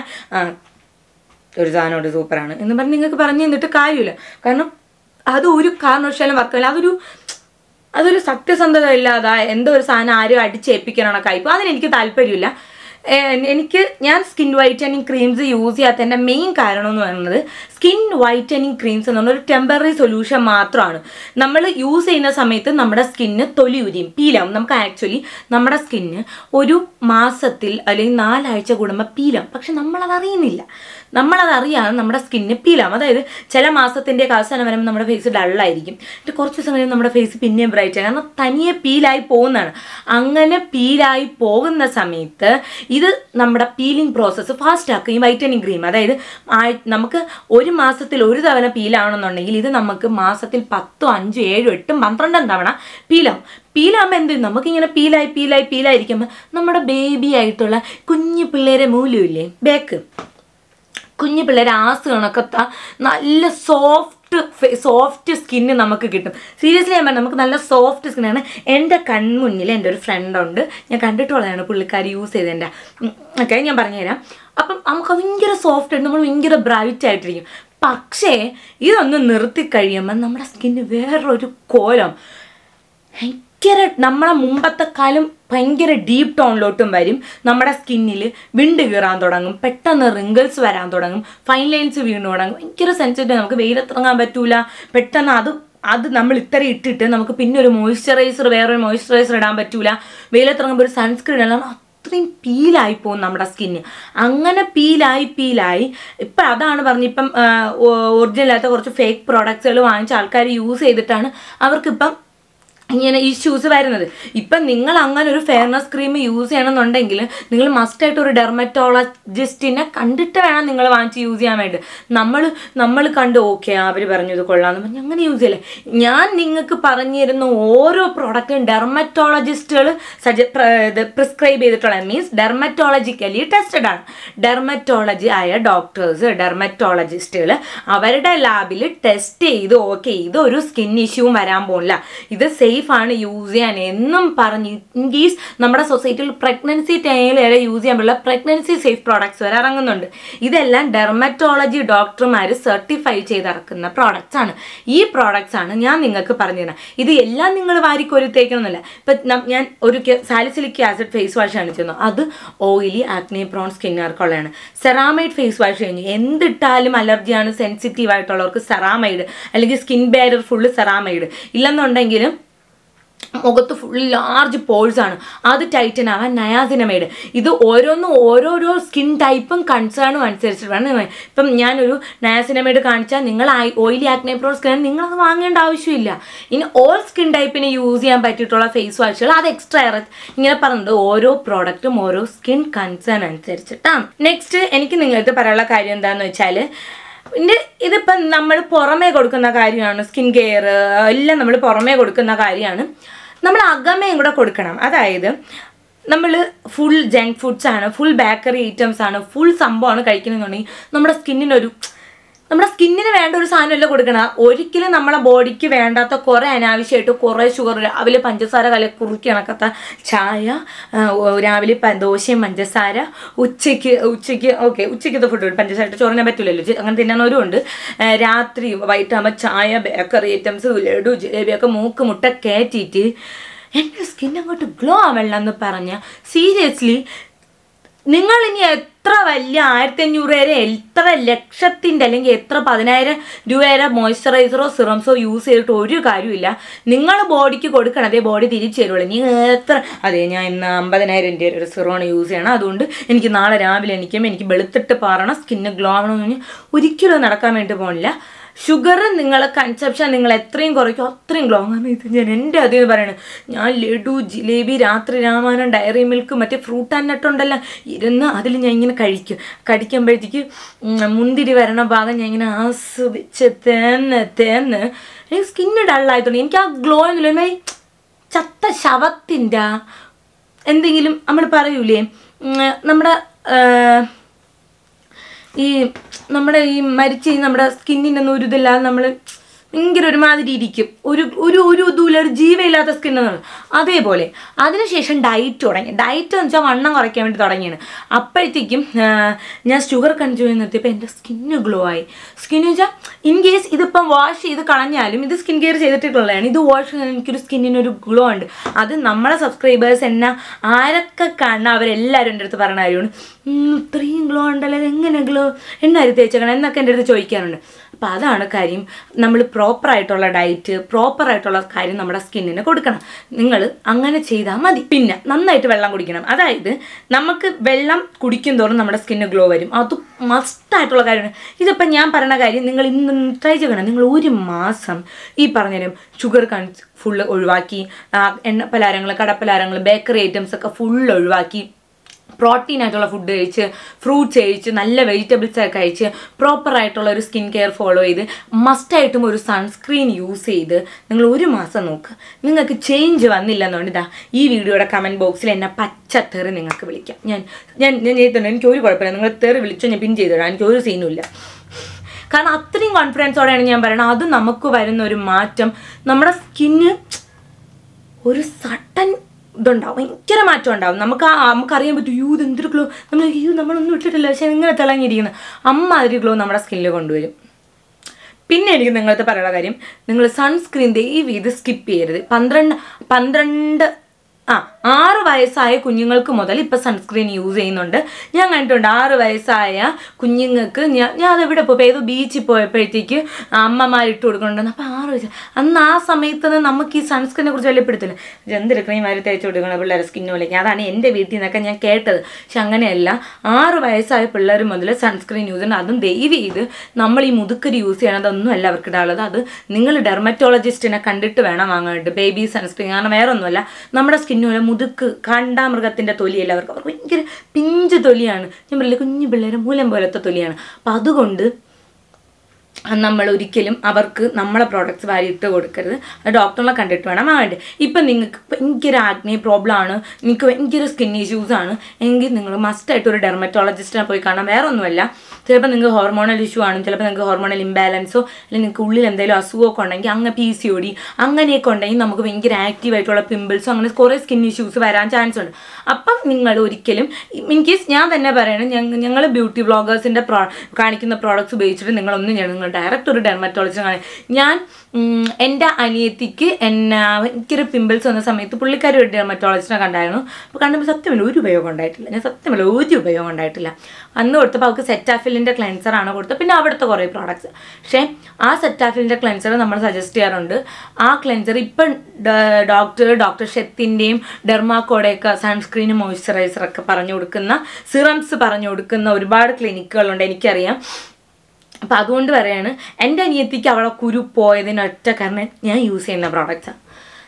A: ഒരു സാധനം സൂപ്പറാണ് എന്ന് പറഞ്ഞ് നിങ്ങൾക്ക് പറഞ്ഞു തന്നിട്ട് കാര്യമില്ല. കാരണം അത് ഒരു കാരണവശാലും വർക്കില്ല. അതൊരു സത്യസന്ധത ഇല്ലാതെ എന്തോ ഒരു സാധനം ആരും അടിച്ചേൽപ്പിക്കാനൊക്കെ ആയിപ്പോൾ അതിനെനിക്ക് താല്പര്യമില്ല. ഞാൻ സ്കിൻ വൈറ്റനിങ് ക്രീംസ് യൂസ് ചെയ്യാത്തതിൻ്റെ മെയിൻ കാരണം എന്ന് പറയുന്നത്, സ്കിൻ വൈറ്റനിങ് ക്രീംസ് എന്ന് പറഞ്ഞാൽ ഒരു ടെമ്പററി സൊല്യൂഷൻ മാത്രമാണ്. നമ്മൾ യൂസ് ചെയ്യുന്ന സമയത്ത് നമ്മുടെ സ്കിന്ന് തൊലി ഉരിയും, പീലാവും. നമുക്ക് ആക്ച്വലി നമ്മുടെ സ്കിന്ന് ഒരു മാസത്തിൽ അല്ലെങ്കിൽ 4 ആഴ്ച കൂടുമ്പോൾ പീലാവും. പക്ഷെ നമ്മളതറിയുന്നില്ല. നമ്മളതറിയാതെ നമ്മുടെ സ്കിന്ന് പീലാവും. അതായത് ചില മാസത്തിൻ്റെ അവസാനം വരുമ്പോൾ നമ്മുടെ ഫേസ് ഡള്ളായിരിക്കും. എന്നിട്ട് കുറച്ച് ദിവസം കഴിയുമ്പോൾ നമ്മുടെ ഫേസ് പിന്നെയും ബ്രൈറ്റ് ആയി. കാരണം തനിയെ പീലായി പോകുന്നതാണ്. അങ്ങനെ പീലായി പോകുന്ന സമയത്ത് ഇത് നമ്മുടെ പീലിംഗ് പ്രോസസ്സ് ഫാസ്റ്റാക്കും ഈ വൈറ്റനിങ് ക്രീം. അതായത് നമുക്ക് ഒരു മാസത്തിൽ ഒരു തവണ പീലാവണമെന്നുണ്ടെങ്കിൽ ഇത് നമുക്ക് മാസത്തിൽ 10, 5, 7, 8, 12 തവണ പീലാവും. പീലാകുമ്പോൾ എന്ത് ചെയ്യും, നമുക്കിങ്ങനെ പീലായിരിക്കുമ്പോൾ നമ്മുടെ ബേബി ആയിട്ടുള്ള കുഞ്ഞു പിള്ളേരെ മൂല്യമില്ലേ, കുഞ്ഞു പിള്ളേരെ ആസ് കണക്കത്ത നല്ല സോഫ്റ്റ് സ്കിന്ന് നമുക്ക് കിട്ടും. സീരിയസ്ലി ഞാൻ പറഞ്ഞു, നമുക്ക് നല്ല സോഫ്റ്റ് സ്കിന്നാണ്. എൻ്റെ കൺമുന്നിൽ എൻ്റെ ഒരു ഫ്രണ്ടുണ്ട്, ഞാൻ കണ്ടിട്ടുള്ളതാണ് പുള്ളിക്കാരി യൂസ് ചെയ്തതിൻ്റെ. ഓക്കെ, ഞാൻ പറഞ്ഞുതരാം. അപ്പം നമുക്ക് ഭയങ്കര സോഫ്റ്റ് ആയിട്ട് നമ്മൾ ഭയങ്കര ബ്രൈറ്റ് ആയിട്ടിരിക്കും. പക്ഷേ ഇതൊന്ന് നിർത്തി കഴിയുമ്പോൾ നമ്മുടെ സ്കിന്ന് വേറൊരു കോലം, നമ്മളെ മുമ്പത്തെക്കാളും ഭയങ്കര ഡീപ്പ് ടോണിലോട്ടും വരും. നമ്മുടെ സ്കിന്നിൽ വിണ്ട് കീറാൻ തുടങ്ങും, പെട്ടെന്ന് റിങ്കിൾസ് വരാൻ തുടങ്ങും, ഫൈൻ ലൈൻസ് വീണ് തുടങ്ങും. ഭയങ്കര സെൻസിറ്റീവ്. നമുക്ക് വെയിലത്തിറങ്ങാൻ പറ്റൂല. പെട്ടെന്ന് അത് നമ്മൾ ഇത്രയും ഇട്ടിട്ട് നമുക്ക് പിന്നെ ഒരു വേറൊരു മോയ്സ്ചറൈസർ ഇടാൻ പറ്റൂല. വെയിലത്തിറങ്ങുമ്പോൾ ഒരു സൺസ്ക്രീൻ ഇടണം. അത്രയും പീലായി പോകും നമ്മുടെ സ്കിന്ന്. അങ്ങനെ പീലായി ഇപ്പം അതാണ് പറഞ്ഞ് ഇപ്പം ഒറിജിനലാത്ത കുറച്ച് ഫേക്ക് പ്രോഡക്ട്സുകൾ വാങ്ങിച്ച ആൾക്കാർ യൂസ് ചെയ്തിട്ടാണ് അവർക്കിപ്പം ഇങ്ങനെ ഇഷ്യൂസ് വരുന്നത്. ഇപ്പം നിങ്ങൾ അങ്ങനെ ഒരു ഫെയർനെസ് ക്രീം യൂസ് ചെയ്യണമെന്നുണ്ടെങ്കിൽ നിങ്ങൾ മസ്റ്റായിട്ട് ഒരു ഡെർമറ്റോളജിസ്റ്റിനെ കണ്ടിട്ട് വേണം നിങ്ങൾ വാങ്ങിച്ച് യൂസ് ചെയ്യാൻ വേണ്ടി. നമ്മൾ കണ്ട് ഓക്കെ അവർ പറഞ്ഞു ഇത് കൊള്ളാമെന്ന് പറഞ്ഞ് അങ്ങനെ യൂസ് ചെയ്യല്ലേ. ഞാൻ നിങ്ങൾക്ക് പറഞ്ഞു തരുന്ന ഓരോ പ്രോഡക്റ്റും ഡെർമറ്റോളജിസ്റ്റുകൾ പ്രിസ്ക്രൈബ് ചെയ്തിട്ടുള്ള, മീൻസ് ഡെർമറ്റോളജിക്കലി ടെസ്റ്റഡ് ആണ്. ഡെർമറ്റോളജി ആയ ഡോക്ടേഴ്സ്, ഡെർമറ്റോളജിസ്റ്റുകൾ അവരുടെ ലാബിൽ ടെസ്റ്റ് ചെയ്ത് ഓക്കെ ഇതൊരു സ്കിൻ ഇഷ്യൂവും വരാൻ പോകില്ല, ഇത് സേഫ് ആണ് യൂസ് ചെയ്യാൻ എന്നും പറഞ്ഞ് ഇൻകേസ് നമ്മുടെ സൊസൈറ്റിയിൽ പ്രഗ്നൻസി ടൈമിൽ വരെ യൂസ് ചെയ്യാൻ പറ്റുള്ള പ്രഗ്നൻസി സേഫ് പ്രോഡക്ട്സ് വരെ ഇറങ്ങുന്നുണ്ട്. ഇതെല്ലാം ഡെർമറ്റോളജി ഡോക്ടർമാർ സർട്ടിഫൈ ചെയ്തിറക്കുന്ന പ്രോഡക്റ്റ്സ് ആണ്. ഈ പ്രോഡക്ട്സ് ആണ് ഞാൻ നിങ്ങൾക്ക് പറഞ്ഞു തരാം. ഇത് എല്ലാം നിങ്ങൾ വാരിക്കോരി തേക്കണമെന്നില്ല. ഇപ്പം ഞാൻ ഒരു സാലിസിലിക് ആസിഡ് ഫേസ് വാഷ് കാണിച്ചിരുന്നു. അത് ഓയിലി ആക്നെ പ്രോൺ സ്കിന്നുകാർക്കുള്ളതാണ്. സെറാമൈഡ് ഫേസ് വാഷ് കഴിഞ്ഞു എന്തിട്ടാലും അലർജിയാണ്, സെൻസിറ്റീവ് ആയിട്ടുള്ളവർക്ക് സെറാമൈഡ് അല്ലെങ്കിൽ സ്കിൻ ബാരിയർ ഫുള്ള് സെറാമൈഡ്. ഇല്ലെന്നുണ്ടെങ്കിലും മുഖത്ത് ഫുൾ ലാർജ് പോൾസ് ആണ്, അത് ടൈറ്റൻ ആവാൻ നയാസിനമൈഡ്. ഇത് ഓരോരോ സ്കിൻ ടൈപ്പും കൺസേണും അനുസരിച്ചിട്ട് വേണം. ഇപ്പം ഞാനൊരു നയാസിനമൈഡ് കാണിച്ചാൽ നിങ്ങൾ ഓയിലി ആക്നെ പ്രോൺ സ്കിൻ നിങ്ങളത് വാങ്ങേണ്ട ആവശ്യമില്ല. ഇനി ഓൾ സ്കിൻ ടൈപ്പിന് യൂസ് ചെയ്യാൻ പറ്റിയിട്ടുള്ള ഫേസ് വാഷുകൾ അത് എക്സ്ട്രാ ഇങ്ങനെ പറഞ്ഞത് ഓരോ പ്രോഡക്റ്റും ഓരോ സ്കിൻ കൺസേൺ അനുസരിച്ചിട്ടാണ്. നെക്സ്റ്റ് എനിക്ക് നിങ്ങൾക്ക് പറയാനുള്ള കാര്യം എന്താണെന്ന് വെച്ചാൽ, ഇതിപ്പം നമ്മൾ പുറമേ കൊടുക്കുന്ന കാര്യമാണ്. സ്കിൻ കെയർ എല്ലാം നമ്മൾ പുറമേ കൊടുക്കുന്ന കാര്യമാണ്. നമ്മൾ അകമേയും കൂടെ കൊടുക്കണം. അതായത് നമ്മൾ ഫുൾ ജങ്ക് ഫുഡ്സ് ആണ്, ഫുൾ ബേക്കറി ഐറ്റംസ് ആണ്, ഫുൾ സംഭവമാണ് കഴിക്കുന്നതെന്നുണ്ടെങ്കിൽ നമ്മുടെ സ്കിന്നിന് വേണ്ട ഒരു സാധനമല്ല കൊടുക്കണം. ഒരിക്കലും നമ്മളെ ബോഡിക്ക് വേണ്ടാത്ത കുറേ അനാവശ്യമായിട്ട് കുറേ ഷുഗർ, രാവിലെ പഞ്ചസാര കുറുക്കി കണക്കത്ത ചായ, രാവിലെ ദോശയും പഞ്ചസാര, ഉച്ചയ്ക്ക് ഉച്ചയ്ക്കത്തെ ഫുഡ് പഞ്ചസാര ചോറിനെ പറ്റില്ലല്ലോ, അങ്ങനെ തിന്നാനവരും ഉണ്ട്. രാത്രി വൈകിട്ടാകുമ്പോൾ ചായ, ബേക്കറി ഐറ്റംസ്, ലഡു, ജിലേബിയൊക്കെ മൂക്ക് മുട്ട കയറ്റിയിട്ട് എൻ്റെ സ്കിൻ അങ്ങോട്ട് ഗ്ലോ ആവണം എന്ന് പറഞ്ഞാൽ സീരിയസ്ലി നിങ്ങളിനി എത്ര വലിയ 1500 വരെ എത്ര ലക്ഷത്തിൻ്റെ അല്ലെങ്കിൽ എത്ര 10,000 രൂപ വരെ മോയ്സ്ചറൈസറോ സിറംസോ യൂസ് ചെയ്തിട്ട് ഒരു കാര്യമില്ല. നിങ്ങൾ ബോഡിക്ക് കൊടുക്കണം, അതേ ബോഡി തിരിച്ചു തരുള്ളൂ. നീ എത്ര ഞാൻ ഇന്ന് 50,000 ഒരു സിറോണ് യൂസ് ചെയ്യണം, അതുകൊണ്ട് എനിക്ക് നാളെ രാവിലെ എനിക്ക് വെളുത്തിട്ട് പാറണം, സ്കിന്ന് ഗ്ലോ ആവണമെന്ന് പറഞ്ഞാൽ ഒരിക്കലും നടക്കാൻ വേണ്ടി പോകണില്ല. ഷുഗർ നിങ്ങളെ കൺസെപ്ഷൻ നിങ്ങൾ എത്രയും കുറയ്ക്കും അത്രയും ഗ്ലോ ആണ്. ഇത് ഞാൻ എൻ്റെ അതേന്ന് പറയണത്. ഞാൻ ലഡു, ജിലേബി, രാത്രി രാമായണം, ഡയറി മിൽക്ക്, മറ്റേ ഫ്രൂട്ട് ആൻഡ് നട്ട് ഉണ്ടല്ലോ, ഇരുന്ന് അതിൽ ഞാൻ ഇങ്ങനെ കടിക്കുമ്പോഴത്തേക്ക് മുന്തിരി വരണ ഭാഗം ഞാൻ ഇങ്ങനെ ആസ്വദിച്ച് തേന്ന് എനിക്ക് സ്കിന്ന് ഡള്ളായിട്ടുണ്ട്. എനിക്ക് ആ ഗ്ലോ ഒന്നുമില്ല. ചത്ത ശവത്തിൻ്റെ എന്തെങ്കിലും നമ്മൾ പറയൂലേ, നമ്മുടെ ഈ മരിച്ച് നമ്മുടെ സ്കിന്നിനൊന്നും ഒരു ഇതില്ലാതെ നമ്മൾ ഭയങ്കര ഒരുമാതിരി ഇരിക്കും, ഒരു ഇതുമില്ല, ഒരു ജീവയില്ലാത്ത സ്കിന്നെന്നാണ്. അതേപോലെ അതിനുശേഷം ഡയറ്റ് തുടങ്ങി. ഡയറ്റ് എന്ന് വെച്ചാൽ വണ്ണം കുറയ്ക്കാൻ വേണ്ടി തുടങ്ങിയാണ്. അപ്പോഴത്തേക്കും ഞാൻ ഷുഗർ കൺസ്യൂം ചെയ്ത് നിർത്തിയപ്പോൾ എൻ്റെ സ്കിന്ന് ഗ്ലോ ആയി. സ്കിന്ന് വെച്ചാൽ ഇൻ കേസ് ഇതിപ്പം വാഷ് ചെയ്ത് കളഞ്ഞാലും ഇത് സ്കിൻ കെയർ ചെയ്തിട്ടുള്ളതാണ്. ഇത് വാഷ് ചെയ്താൽ എനിക്കൊരു സ്കിന്നിനൊരു ഗ്ലോ ഉണ്ട്. അത് നമ്മളെ സബ്സ്ക്രൈബേഴ്സ് എന്നെ ആരൊക്കെ കാണണം അവരെല്ലാവരും എൻ്റെ അടുത്ത് പറഞ്ഞ കാര്യമാണ്, ഇത്രയും ഗ്ലോ ഉണ്ടല്ലോ, എങ്ങനെ ഗ്ലോ എണ്ണായിരം തേച്ചേക്കണം എന്നൊക്കെ എൻ്റെ അടുത്ത് ചോദിക്കാറുണ്ട്. അപ്പോൾ അതാണ് കാര്യം. നമ്മൾ പ്രോപ്പറായിട്ടുള്ള ഡയറ്റ്, പ്രോപ്പറായിട്ടുള്ള കാര്യം നമ്മുടെ സ്കിന്നിന് കൊടുക്കണം. നിങ്ങൾ അങ്ങനെ ചെയ്താൽ മതി. പിന്നെ നന്നായിട്ട് വെള്ളം കുടിക്കണം. അതായത് നമുക്ക് വെള്ളം കുടിക്കും തോറും നമ്മുടെ സ്കിന്ന് ഗ്ലോ വരും. അത് മസ്റ്റായിട്ടുള്ള കാര്യമാണ്. ഇതിപ്പോൾ ഞാൻ പറയുന്ന കാര്യം നിങ്ങൾ ഇന്ന് ട്രൈ ചെയ്യണം. നിങ്ങൾ ഒരു മാസം ഈ പറഞ്ഞുതരും ഷുഗർ ഫുള്ള് ഒഴിവാക്കി, എണ്ണ പലഹാരങ്ങൾ, കടപ്പലഹാരങ്ങൾ, ബേക്കറി ഐറ്റംസ് ഒക്കെ ഫുള്ള് ഒഴിവാക്കി, പ്രോട്ടീനായിട്ടുള്ള ഫുഡ് കഴിച്ച്, ഫ്രൂട്ട്സ് കഴിച്ച്, നല്ല വെജിറ്റബിൾസൊക്കെ കഴിച്ച്, പ്രോപ്പറായിട്ടുള്ള ഒരു സ്കിൻ കെയർ ഫോളോ ചെയ്ത്, മസ്റ്റായിട്ടും ഒരു സൺസ്ക്രീൻ യൂസ് ചെയ്ത് നിങ്ങൾ ഒരു മാസം നോക്കുക. നിങ്ങൾക്ക് ചേഞ്ച് വന്നില്ലെന്നുകൊണ്ട് ഈ വീഡിയോയുടെ കമൻറ്റ് ബോക്സിൽ എന്നെ പച്ചത്തെറി നിങ്ങൾക്ക് വിളിക്കാം. ഞാൻ ചെയ്തിട്ടുണ്ട്, എനിക്കൊരു കുഴപ്പമില്ല. നിങ്ങൾ തെറി വിളിച്ചോ, ഞാൻ പിൻ ചെയ്തിടാം, എനിക്കൊരു സീനുമില്ല. കാരണം അത്രയും കോൺഫിഡൻസോടെയാണ് ഞാൻ പറയുന്നത്. അത് നമുക്ക് വരുന്ന ഒരു മാറ്റം, നമ്മുടെ സ്കിന്ന് ഒരു സഡൻ ഇതുണ്ടാവും, ഭയങ്കര മാറ്റം ഉണ്ടാവും. നമുക്കറിയാൻ പറ്റും, ഇതെന്തൊരു ഗ്ലോ, നമ്മളൊന്നും ഇട്ടിട്ടില്ല, പക്ഷെ ഇങ്ങനെ തിളങ്ങിയിരിക്കുന്നത് അമ്മാതിരി ഗ്ലോ നമ്മുടെ സ്കിന്നിൽ കൊണ്ടുവരും. പിന്നെ എനിക്ക് നിങ്ങളടുത്ത് പറയുന്ന കാര്യം, നിങ്ങൾ സൺസ്ക്രീൻ ദയവ് ഇത് സ്കിപ്പ് ചെയ്യരുത്. 6 വയസ്സായ കുഞ്ഞുങ്ങൾക്ക് മുതൽ ഇപ്പം സൺസ്ക്രീൻ യൂസ് ചെയ്യുന്നുണ്ട്. ഞാൻ കണ്ടിട്ടുണ്ട് 6 വയസ്സായ കുഞ്ഞുങ്ങൾക്ക്. ഞാൻ അതെവിടെ പോയപ്പോൾ ഏതോ ബീച്ചിൽ പോയപ്പോഴത്തേക്ക് അമ്മമാരിട്ട് കൊടുക്കുന്നുണ്ടെന്ന്. അപ്പോൾ 6 വയസ്സ് അന്ന് ആ സമയത്ത് നമുക്ക് ഈ സൺസ്ക്രീനെ കുറിച്ച് വലിയ പിടുത്തില്ല. എന്തൊരു മാതിരി തേച്ച് കൊടുക്കണം പിള്ളേരെ സ്കിന്ന് വിളിക്കുക. അതാണ് എൻ്റെ വീട്ടിൽ നിന്നൊക്കെ ഞാൻ കേട്ടത്. പക്ഷെ അങ്ങനെയല്ല, 6 വയസ്സായ പിള്ളേർ മുതൽ സൺസ്ക്രീൻ യൂസ് ചെയ്യണം. അതും ദയവ് ചെയ്ത് നമ്മൾ ഈ മുതുക്കരി യൂസ് ചെയ്യണതൊന്നും അല്ല അവർക്ക് ഇടാനുള്ളത്. അത് നിങ്ങൾ ഡെർമറ്റോളജിസ്റ്റിനെ കണ്ടിട്ട് വേണം വാങ്ങാനായിട്ട്. ബേബി സൺസ്ക്രീൻ, കാരണം വേറെ ഒന്നുമല്ല, നമ്മുടെ സ്കിന്നിന് മുതുക്ക് കാണ്ടാമൃഗത്തിൻ്റെ തൊലിയല്ല അവർക്ക് ഭയങ്കര പിഞ്ച് തൊലിയാണ്. ഞാൻ പറയില്ല, കുഞ്ഞു പിള്ളേരെ മൂലം പോലത്തെ തൊലിയാണ്. അപ്പം അതുകൊണ്ട് നമ്മൾ ഒരിക്കലും അവർക്ക് നമ്മളെ പ്രോഡക്റ്റ്സ് വാരി ഇട്ട് കൊടുക്കരുത്. അത് ഡോക്ടറിനെ കണ്ടിട്ട് വേണം വാങ്ങേണ്ടത്. ഇപ്പം നിങ്ങൾക്ക് ഭയങ്കര ആഗ്നേ പ്രോബ്ലം ആണ്, നിങ്ങൾക്ക് ഭയങ്കര സ്കിൻ ഇഷ്യൂസ് ആണ് എങ്കിൽ നിങ്ങൾ മസ്റ്റായിട്ട് ഒരു ഡെർമറ്റോളജിസ്റ്റിനെ പോയി കാണാം. വേറെ ഒന്നുമല്ല, ചിലപ്പോൾ നിങ്ങൾക്ക് ഹോർമോണൽ ഇഷ്യൂ ആണ്, ചിലപ്പോൾ നിങ്ങൾക്ക് ഹോർമോണൽ ഇംബാലൻസോ അല്ലെങ്കിൽ നിങ്ങൾക്ക് ഉള്ളിൽ എന്തെങ്കിലും അസുഖമൊക്കെ ഉണ്ടെങ്കിൽ, അങ്ങനെ PCOD അങ്ങനെയൊക്കെ ഉണ്ടെങ്കിൽ നമുക്ക് ഭയങ്കര ആക്റ്റീവായിട്ടുള്ള പിമ്പിൾസോ അങ്ങനെ കുറേ സ്കിൻ ഇഷ്യൂസ് വരാൻ ചാൻസ് ഉണ്ട്. അപ്പം നിങ്ങൾ ഒരിക്കലും ഇൻ കേസ് ഞാൻ തന്നെ പറയണം, ഞങ്ങൾ ബ്യൂട്ടി വ്ളോഗേഴ്സിൻ്റെ കാണിക്കുന്ന പ്രോഡക്റ്റ്സ് ഉപയോഗിച്ചിട്ട് നിങ്ങളൊന്നും ചെയ്യണം. നിങ്ങൾ ഡയറക്റ്റ് ഒരു ഡെർമറ്റോളജിസ്റ്റ് കാണാൻ. ഞാൻ എൻ്റെ അനിയത്തിക്ക് ഭയങ്കര പിമ്പിൾസ് വന്ന സമയത്ത് പുള്ളിക്കാരി ഒരു ഡെർമറ്റോളജിസ്റ്റിനെ കണ്ടായിരുന്നു. അപ്പോൾ കണ്ടപ്പോൾ സത്യമല്ല ഒരു ഉപയോഗം ഉണ്ടായിട്ടില്ല. ഒരു ഉപയോഗം ഉണ്ടായിട്ടില്ല. അന്ന് കൊടുത്തപ്പോൾ അവർക്ക് സെറ്റാഫിലിൻ്റെ ക്ലെൻസറാണ് കൊടുത്തത്. പിന്നെ അവിടുത്തെ കുറേ പ്രോഡക്റ്റ്സ്. പക്ഷേ ആ സെറ്റാഫിലിൻ്റെ ക്ലെൻസർ നമ്മൾ സജസ്റ്റ് ചെയ്യാറുണ്ട്. ആ ക്ലെൻസർ ഇപ്പം ഡോക്ടർ ഷെത്തിൻ്റെയും ഡെർമാക്കോടെയൊക്കെ സൺസ്ക്രീനും മോയ്സ്ചറൈസറൊക്കെ പറഞ്ഞു കൊടുക്കുന്ന, സിറംസ് പറഞ്ഞു കൊടുക്കുന്ന ഒരുപാട് ക്ലിനിക്കുകളുണ്ട്, എനിക്കറിയാം. അപ്പം അതുകൊണ്ട് പറയാണ്, എൻ്റെ അനിയത്തിക്ക് അവളെ കുരു പോയതിനൊറ്റ കാരണം ഞാൻ യൂസ് ചെയ്യുന്ന പ്രോഡക്റ്റ്സാണ്.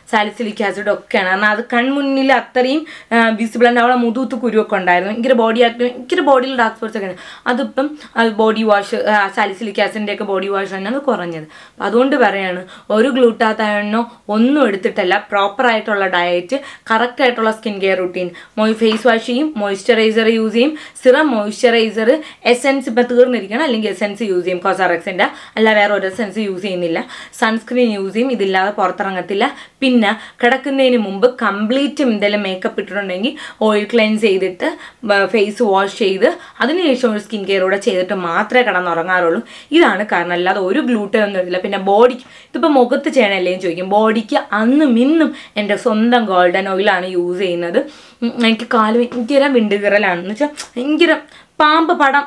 A: സാലിസിലിക് ആസിഡ് ഒക്കെയാണ്. കാരണം അത് കൺമുന്നിൽ അത്രയും വിസിബിൾ ആണ്. അവിടെ മുതൂത്ത് കുരുവൊക്കെ ഉണ്ടായിരുന്നു, ഭയങ്കര ബോഡിയിൽ ഡാർക്ക് സ്പോട്ട്സ് ഒക്കെ ഉണ്ട്. അതിപ്പം അത് ബോഡി വാഷ്, സാലിസിലിക് ആസിഡിൻ്റെ ഒക്കെ ബോഡി വാഷ് തന്നെയാണ് കുറഞ്ഞത്. അപ്പം അതുകൊണ്ട് പറയാണ്, ഒരു ഗ്ലൂട്ടാത്തയോണോ ഒന്നും എടുത്തിട്ടല്ല, പ്രോപ്പറായിട്ടുള്ള ഡയറ്റ്, കറക്റ്റായിട്ടുള്ള skin care routine, face wash ചെയ്യും, മോയ്സ്ചറൈസർ യൂസ് ചെയ്യും, സിറം, മോയ്സ്ചറൈസർ, എസെൻസ് ഇപ്പം തീർന്നിരിക്കണം, അല്ലെങ്കിൽ എസെൻസ് യൂസ് ചെയ്യും കോസാറക്സിൻ്റെ, അല്ല വേറെ ഒരു എസെൻസ് യൂസ് ചെയ്യുന്നില്ല, സൺസ്ക്രീൻ യൂസ് ചെയ്യും, ഇതില്ലാതെ പുറത്തിറങ്ങത്തില്ല. പിന്നെ കിടക്കുന്നതിന് മുമ്പ് കംപ്ലീറ്റ് എന്തെങ്കിലും മേക്കപ്പ് ഇട്ടിട്ടുണ്ടെങ്കിൽ ഓയിൽ ക്ലെൻസ് ചെയ്തിട്ട് ഫേസ് വാഷ് ചെയ്ത് അതിനുശേഷം ഒരു സ്കിൻ കെയർ കൂടെ ചെയ്തിട്ട് മാത്രമേ കിടന്നുറങ്ങാറുള്ളൂ. ഇതാണ് കാരണം, അല്ലാതെ ഒരു ഗ്ലൂട്ടൻ ഒന്നും ഇല്ല. പിന്നെ ബോഡിക്ക് ഇതിപ്പോൾ മുഖത്ത് ചെയ്യണമല്ലേ എന്ന് ചോദിക്കും. ബോഡിക്ക് അന്നും ഇന്നും എൻ്റെ സ്വന്തം ഗോൾഡൻ ഓയിലാണ് യൂസ് ചെയ്യുന്നത്. എനിക്ക് കാല് ഭയങ്കര വിണ്ടുകീറലാണെന്ന് വെച്ചാൽ ഭയങ്കര പാമ്പ് പടം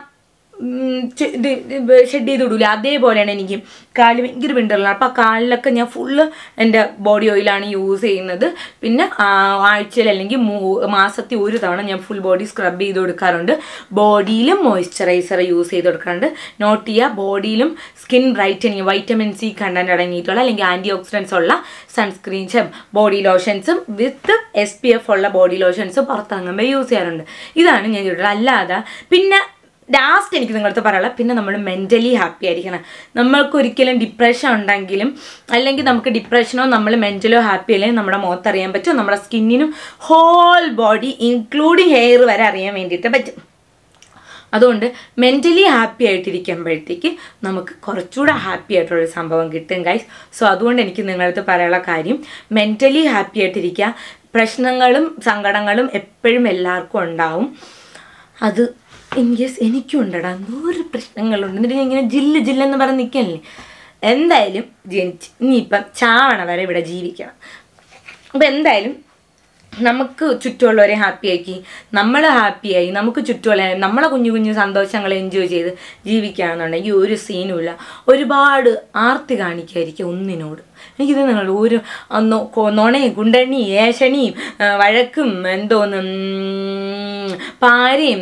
A: ഷെഡ് ചെയ്ത് വിടൂല, അതേപോലെയാണ് എനിക്ക് കാല് ഭയങ്കര വിണ്ടുകീറലാണ്. അപ്പോൾ ആ കാലിലൊക്കെ ഞാൻ ഫുള്ള് എൻ്റെ ബോഡി ഓയിലാണ് യൂസ് ചെയ്യുന്നത്. പിന്നെ ആഴ്ചയിൽ അല്ലെങ്കിൽ മാസത്തിൽ ഒരു തവണ ഞാൻ ഫുൾ ബോഡി സ്ക്രബ് ചെയ്ത് കൊടുക്കാറുണ്ട്. ബോഡിയിലും മോയ്സ്ചറൈസർ യൂസ് ചെയ്ത് കൊടുക്കാറുണ്ട്. നോട്ട് ചെയ്യുക, ബോഡിയിലും skin brightening, vitamin C content അടങ്ങിയിട്ടുള്ള അല്ലെങ്കിൽ ആൻറ്റി ഓക്സിഡൻസ് ഉള്ള സൺസ്ക്രീൻസും ബോഡി ലോഷൻസും വിത്ത് SPF ഉള്ള ബോഡി ലോഷൻസും പുറത്തിറങ്ങുമ്പോൾ യൂസ് ചെയ്യാറുണ്ട്. ഇതാണ് ഞാൻ ചെയ്തിട്ടുള്ളത്. അല്ലാതെ പിന്നെ ലാസ്റ്റ് എനിക്ക് നിങ്ങളടുത്ത് പറയാനുള്ളത്, പിന്നെ നമ്മൾ മെൻ്റലി ഹാപ്പി ആയിരിക്കണം. നമ്മൾക്കൊരിക്കലും ഡിപ്രഷൻ ഉണ്ടെങ്കിലും അല്ലെങ്കിൽ നമുക്ക് ഡിപ്രഷനോ നമ്മൾ മെൻ്റലോ ഹാപ്പി അല്ലെങ്കിൽ നമ്മുടെ മുഖത്ത് അറിയാൻ പറ്റും, നമ്മുടെ സ്കിന്നിനും ഹോൾ ബോഡി ഇൻക്ലൂഡിങ് ഹെയർ വരെ അറിയാൻ വേണ്ടിയിട്ട് പറ്റും. അതുകൊണ്ട് മെൻ്റലി ഹാപ്പി ആയിട്ടിരിക്കുമ്പോഴത്തേക്ക് നമുക്ക് കുറച്ചുകൂടെ ഹാപ്പി ആയിട്ടുള്ളൊരു സംഭവം കിട്ടും ഗൈസ്. സോ അതുകൊണ്ട് എനിക്ക് നിങ്ങളടുത്ത് പറയാനുള്ള കാര്യം, മെൻ്റലി ഹാപ്പി ആയിട്ടിരിക്കുക. പ്രശ്നങ്ങളും സങ്കടങ്ങളും എപ്പോഴും എല്ലാവർക്കും ഉണ്ടാവും. അത് ഇൻകേസ് എനിക്കും ഉണ്ടടാ, എന്തോരം പ്രശ്നങ്ങളുണ്ട്. എന്നിട്ട് ഞാൻ ഇങ്ങനെ ജില്ലെന്ന് പറഞ്ഞ് നിൽക്കല്ലേ. എന്തായാലും ജനിച്ച് ഇനിയിപ്പം ചാവണ വരെ ഇവിടെ ജീവിക്കണം. അപ്പം എന്തായാലും നമുക്ക് ചുറ്റുമുള്ളവരെ ഹാപ്പിയാക്കി, നമ്മൾ ഹാപ്പിയായി, നമുക്ക് ചുറ്റുമുള്ള നമ്മളെ കുഞ്ഞു കുഞ്ഞു സന്തോഷങ്ങൾ എൻജോയ് ചെയ്ത് ജീവിക്കുകയാണെന്നുണ്ടെങ്കിൽ ഒരു സീനുമില്ല. ഒരുപാട് ആർത്തി കാണിക്കായിരിക്കും ഒന്നിനോട്. എനിക്കിത് നിങ്ങൾ ഒരു നുണയും ഗുണ്ടണിയും ഏഷണിയും വഴക്കും എന്തോന്നും പാരയും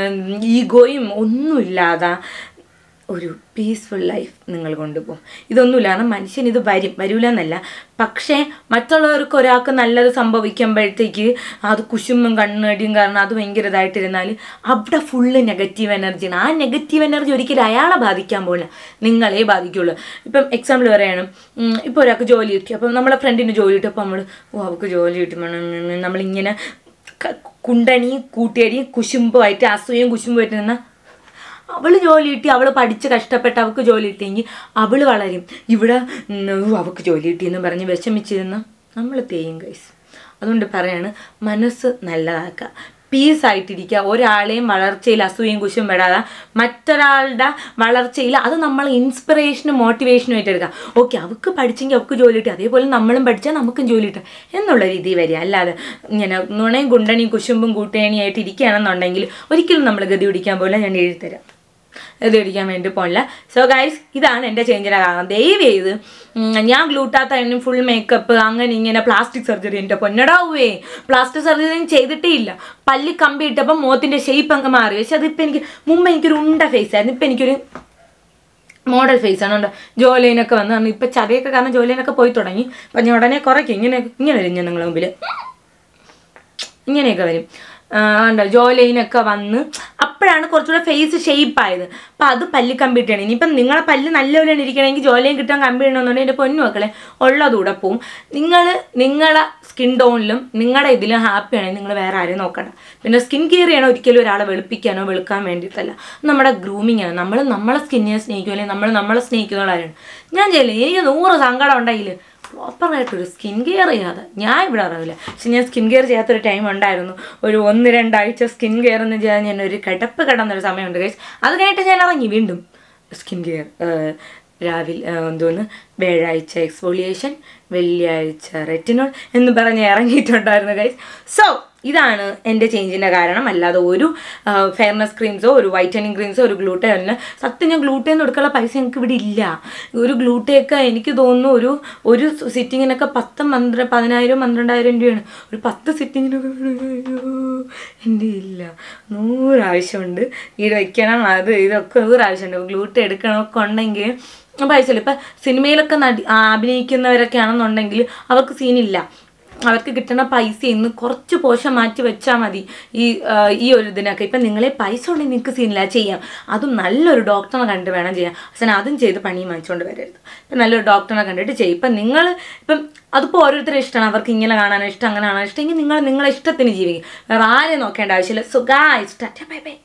A: ഈഗോയും ഒന്നുമില്ലാതെ ഒരു പീസ്ഫുൾ ലൈഫ് നിങ്ങൾ കൊണ്ടുപോകും. ഇതൊന്നുമില്ല, മനുഷ്യൻ ഇത് വരൂല എന്നല്ല, പക്ഷേ മറ്റുള്ളവർക്ക് ഒരാൾക്ക് നല്ലത് സംഭവിക്കുമ്പോഴത്തേക്ക് അത് കുശുമ്പും കണ്ണടിയും കാരണം അത് ഭയങ്കര ഇതായിട്ടിരുന്നാൽ അവിടെ ഫുള്ള് നെഗറ്റീവ് എനർജിയാണ്. ആ നെഗറ്റീവ് എനർജി ഒരിക്കലും അയാളെ ബാധിക്കാൻ പോകില്ല, നിങ്ങളെ ബാധിക്കുള്ളൂ. ഇപ്പം എക്സാമ്പിൾ പറയണം, ഇപ്പോൾ ഒരാൾക്ക് ജോലി കിട്ടി, അപ്പം നമ്മളെ ഫ്രണ്ടിന് ജോലി കിട്ടും, അപ്പോൾ നമ്മൾ അവൾക്ക് ജോലി കിട്ടുമ്പോൾ നമ്മളിങ്ങനെ കുണ്ടണി കൂട്ടിയടി കുശുമ്പുമായിട്ട് അസൂയും കുശുമ്പുമായിട്ട് നിന്നാൽ അവൾ ജോലി കിട്ടി, അവൾ പഠിച്ച് കഷ്ടപ്പെട്ട് അവൾക്ക് ജോലി കിട്ടിയെങ്കിൽ അവൾ വളരും. ഇവിടെ അവൾക്ക് ജോലി കിട്ടിയെന്ന് പറഞ്ഞ് വിഷമിച്ചിരുന്ന നമ്മൾ തേയും ഗൈസ്. അതുകൊണ്ട് പറയാണ്, മനസ്സ് നല്ലതാക്കുക, പീസായിട്ടിരിക്കുക. ഒരാളെയും വളർച്ചയിൽ അസൂയയും കുശും പെടാതെ മറ്റൊരാളുടെ വളർച്ചയിൽ അത് നമ്മൾ ഇൻസ്പിറേഷനും മോട്ടിവേഷനും ആയിട്ട് എടുക്കുക. ഓക്കെ, അവൾക്ക് പഠിച്ചെങ്കിൽ അവൾക്ക് ജോലി കിട്ടും, അതേപോലെ നമ്മളും പഠിച്ചാൽ നമുക്കും ജോലി കിട്ടും എന്നുള്ള രീതി വരിക. അല്ലാതെ ഇങ്ങനെ നുണയും ഗുണ്ടണിയും കുശുമ്പും കൂട്ടേണിയായിട്ട് ഇരിക്കുകയാണെന്നുണ്ടെങ്കിൽ ഒരിക്കലും നമ്മൾ ഗതി പിടിക്കാൻ പോലെ ഞാൻ എഴുതിത്തരാം, ഇത് പിടിക്കാൻ വേണ്ടി പോകില്ല. സോ ഗൈസ്, ഇതാണ് എൻ്റെ ചേഞ്ചിനെ കാരണം. ദയവ് ചെയ്ത് ഞാൻ ഗ്ലൂട്ടാത്തയോൺ ഫുൾ മേക്കപ്പ് അങ്ങനെ ഇങ്ങനെ പ്ലാസ്റ്റിക് സർജറി, എൻ്റെ പൊന്നടാവേ പ്ലാസ്റ്റിക് സർജറി ചെയ്തിട്ടേ ഇല്ല. പല്ലി കമ്പി ഇട്ടപ്പം മുഖത്തിൻ്റെ ഷേപ്പ് അങ്ങ് മാറി. പക്ഷെ അതിപ്പോൾ എനിക്ക് മുമ്പ് എനിക്കൊരു ഉണ്ട ഫേസ് ആയിരുന്നു, ഇപ്പം എനിക്കൊരു മോഡൽ ഫേസാണ്. ഉണ്ട് ജോലിനൊക്കെ വന്ന് ഇപ്പം ചതയൊക്കെ കാരണം ജോലിനൊക്കെ പോയി തുടങ്ങി. അപ്പം ഞാൻ ഉടനെ കുറയ്ക്കും, ഇങ്ങനെ വരും ഞാൻ നിങ്ങളുടെ മുമ്പിൽ ഇങ്ങനെയൊക്കെ വരും. ജോലൈനൊക്കെ വന്ന് അപ്പോഴാണ് കുറച്ചുകൂടെ ഫേസ് ഷേപ്പായത്. അപ്പം അത് പല്ല് കമ്പിട്ടാണ്. ഇനിയിപ്പം നിങ്ങളെ പല്ല് നല്ലപോലെ ഇരിക്കണമെങ്കിൽ ജോലയും കിട്ടാൻ കമ്പി ഇടണമെന്നുണ്ടെങ്കിൽ എൻ്റെ പൊന്നു മക്കളെ ഉള്ളതൂടെ പോവും. നിങ്ങളെ സ്കിൻ ടോണിലും നിങ്ങളുടെ ഇതിലും ഹാപ്പി ആണെങ്കിൽ നിങ്ങൾ വേറെ ആരെയും നോക്കണ്ട. പിന്നെ സ്കിൻ കെയർ ചെയ്യണം ഒരിക്കലും ഒരാളെ വെളുപ്പിക്കാനോ വെളുക്കാൻ വേണ്ടിയിട്ടല്ല, നമ്മുടെ ഗ്രൂമിങ് ആണ്. നമ്മളെ സ്കിന്നിനെ സ്നേഹിക്കും, അല്ലെങ്കിൽ നമ്മളെ സ്നേഹിക്കുന്നവരാണ്. ഞാൻ ചെയ്യില്ല, എനിക്ക് 100 സങ്കടം ഉണ്ടെങ്കിൽ പ്രോപ്പറായിട്ടൊരു സ്കിൻ കെയർ ചെയ്യാതെ ഞാൻ ഇവിടെ അറിയില്ല. പക്ഷെ ഞാൻ സ്കിൻ കെയർ ചെയ്യാത്തൊരു ടൈം ഉണ്ടായിരുന്നു. ഒരു 1-2 ആഴ്ച സ്കിൻ കെയർ എന്ന് ചെയ്യാൻ ഞാൻ ഒരു കിടന്നൊരു സമയമുണ്ട് ഗൈസ്. അത് കഴിഞ്ഞിട്ട് ഞാൻ ഇറങ്ങി വീണ്ടും സ്കിൻ കെയർ. രാവിലെ വ്യാഴാഴ്ച എക്സ്ഫോളിയേഷൻ, വെള്ളിയാഴ്ച റെറ്റിനോൾ എന്ന് പറഞ്ഞ് ഇറങ്ങിയിട്ടുണ്ടായിരുന്നു ഗൈസ്. സോ ഇതാണ് എൻ്റെ ചേഞ്ചിൻ്റെ കാരണം. അല്ലാതെ ഒരു ഫെയർനെസ് ക്രീംസോ ഒരു വൈറ്റനിങ് ക്രീംസോ ഒരു ഗ്ലൂട്ടേണിന് സത്യം ഞാൻ ഗ്ലൂട്ടേന്ന് കൊടുക്കാനുള്ള പൈസ ഞങ്ങൾക്ക് ഇവിടെ ഇല്ല. ഒരു ഗ്ലൂട്ടയൊക്കെ എനിക്ക് തോന്നുന്നു ഒരു സിറ്റിങ്ങിനൊക്കെ 10,000-12,000 രൂപയാണ്. ഒരു 10 സിറ്റിങ്ങിനൊക്കെ എൻ്റെ ഇല്ല. 100 ആവശ്യമുണ്ട്. വീട് വയ്ക്കണം, അത് ഇതൊക്കെ 100 ആവശ്യമുണ്ട്. ഗ്ലൂട്ട എടുക്കണമൊക്കെ ഉണ്ടെങ്കിൽ പൈസ ഇല്ല. ഇപ്പം സിനിമയിലൊക്കെ അഭിനയിക്കുന്നവരൊക്കെ ആണെന്നുണ്ടെങ്കിൽ അവർക്ക് സീനില്ല. അവർക്ക് കിട്ടുന്ന പൈസ ഇന്ന് കുറച്ച് പോഷൻ മാറ്റി വെച്ചാൽ മതി ഈ ഒരു ഇതിനൊക്കെ. ഇപ്പം നിങ്ങളെ പൈസ ഉണ്ടെങ്കിൽ നിങ്ങൾക്ക് സീനില്ല, ചെയ്യാം. അതും നല്ലൊരു ഡോക്ടറെ കണ്ട് വേണം ചെയ്യാം. പക്ഷേ അതും ചെയ്ത് പണിയും വാങ്ങിച്ചുകൊണ്ട് വരരുത്. ഇപ്പം നല്ലൊരു ഡോക്ടറെ കണ്ടിട്ട് ചെയ്യും. ഇപ്പം നിങ്ങൾ അതിപ്പോൾ ഓരോരുത്തരും ഇഷ്ടമാണ്. അവർക്ക് ഇങ്ങനെ കാണാനോ ഇഷ്ടം, അങ്ങനെ കാണാനോ ഇഷ്ടമെങ്കിൽ നിങ്ങളെ ഇഷ്ടത്തിന് ജീവിക്കും. വേറെ ആരെയും നോക്കേണ്ട ആവശ്യമില്ല. So guys, tata bye by.